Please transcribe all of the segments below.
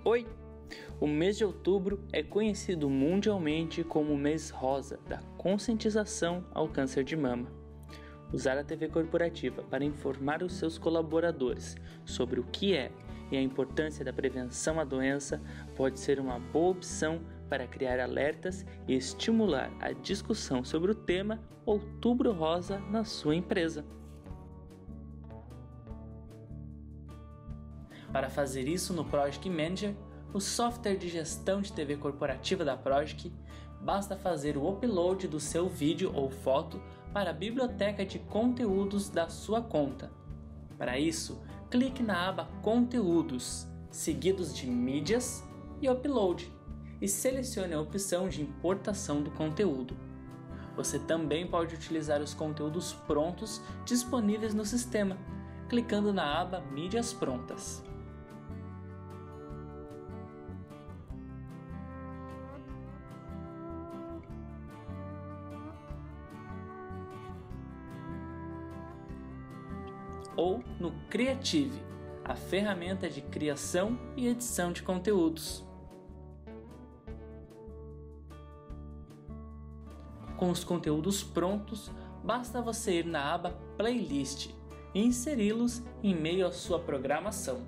Oi! O mês de outubro é conhecido mundialmente como o mês rosa da conscientização ao câncer de mama. Usar a TV corporativa para informar os seus colaboradores sobre o que é e a importância da prevenção à doença pode ser uma boa opção para criar alertas e estimular a discussão sobre o tema Outubro Rosa na sua empresa. Para fazer isso no Project Manager, o software de gestão de TV corporativa da Project, basta fazer o upload do seu vídeo ou foto para a biblioteca de conteúdos da sua conta. Para isso, clique na aba Conteúdos, seguidos de Mídias e Upload, e selecione a opção de importação do conteúdo. Você também pode utilizar os conteúdos prontos disponíveis no sistema, clicando na aba Mídias Prontas. Ou no Creative, a ferramenta de criação e edição de conteúdos. Com os conteúdos prontos, basta você ir na aba Playlist e inseri-los em meio à sua programação.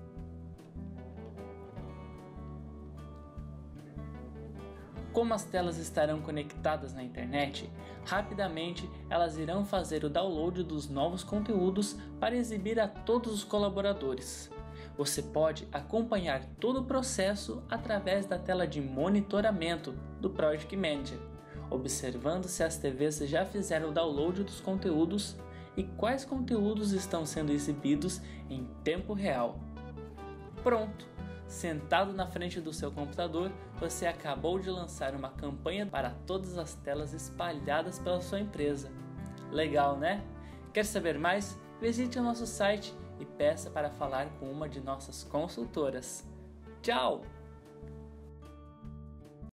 Como as telas estarão conectadas na internet, rapidamente elas irão fazer o download dos novos conteúdos para exibir a todos os colaboradores. Você pode acompanhar todo o processo através da tela de monitoramento do Project Manager, observando se as TVs já fizeram o download dos conteúdos e quais conteúdos estão sendo exibidos em tempo real. Pronto! Sentado na frente do seu computador, você acabou de lançar uma campanha para todas as telas espalhadas pela sua empresa. Legal, né? Quer saber mais? Visite o nosso site e peça para falar com uma de nossas consultoras. Tchau!